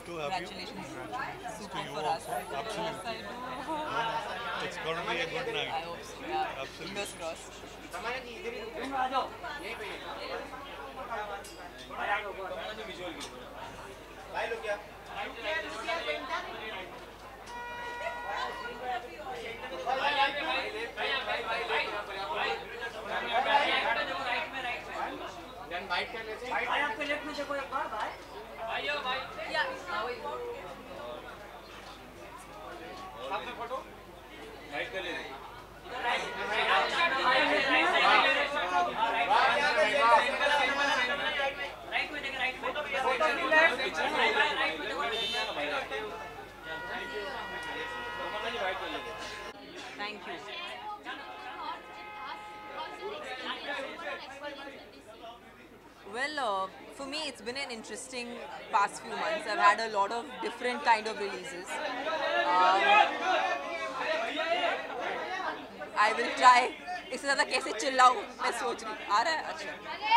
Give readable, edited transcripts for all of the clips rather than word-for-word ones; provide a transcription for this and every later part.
to have you. Congratulations. Congratulations to Super you for us. also. Yes, Absolutely. I do. No, no. It's going to be a good night. I hope so. Yeah. Fingers Absolutely. crossed. भाई आपके left में देखो एक बार भाई Yeah. साथ में photo right कर ले राइट में देखे राइट में फोटो भी लेफ्ट राइट में देखो Thank you. Well, for me, it's been an interesting past few months. I've had a lot of different kind of releases. I will try. इससे ज़्यादा कैसे चिल्लाऊं मैं सोच रही आ रहा है अच्छा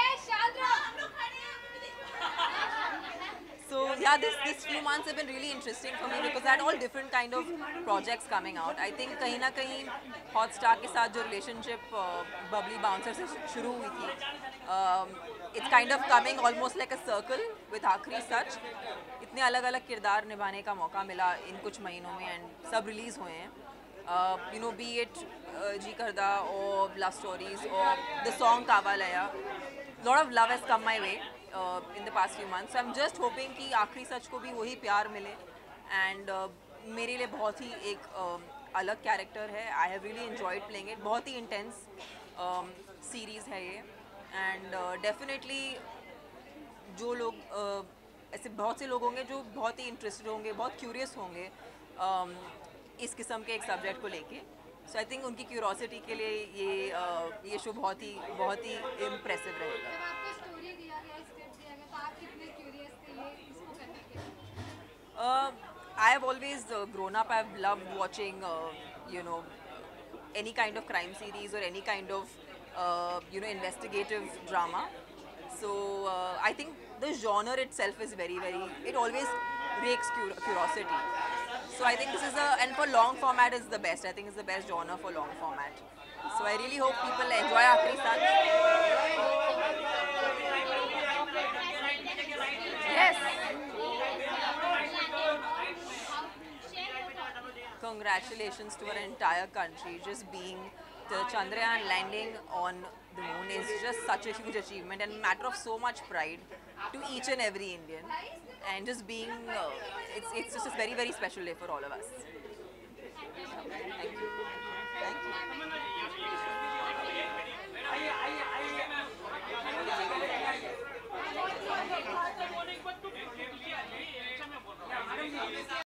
So yeah, this few months have been really interesting for me because I had all different kind of projects coming out. I think कहीं ना कहीं Hotstar के साथ जो relationship Bubbly Bouncer से शुरू हुई थी, it's kind of coming almost like a circle with आखिरी सच. इतने अलग अलग किरदार निभाने का मौका मिला इन कुछ महीनों में and सब release हुए हैं. You know, be it Ji Karda or Love Stories or the song Kavalaya. Lot of love has come my way in the past few months. So I'm just hoping कि आखिरी सच को भी वही प्यार मिले and मेरे लिए बहुत ही एक अलग कैरेक्टर है. I have really enjoyed playing it. बहुत ही intense series है ये and definitely जो लोग ऐसे बहुत से लोग होंगे जो बहुत ही इंटरेस्टेड होंगे, बहुत क्यूरियस होंगे इस किस्म के एक सब्जेक्ट को लेके. सो आई थिंक उनकी क्यूरोसिटी के लिए ये शो बहुत ही इम्प्रेसिव रहेगा. जब आपको स्टोरी दिया गया स्क्रिप्ट दिया गया तो आप कितने क्यूरियस थे ये इसको करने के लिए? I have always grown up. I've loved watching, you know, any kind of crime series or any kind of, you know, investigative drama. So I think the genre itself is very, it always rakes curiosity. So I think this is and for long format is the best. I think it's the best genre for long format. So I really hope people enjoy Aakhri Sach. Yes. Congratulations to our entire country. Just being the Chandrayaan landing on the moon is just such a huge achievement and a matter of so much pride to each and every Indian. And just being, it's just a very special day for all of us. Thank you. Thank you.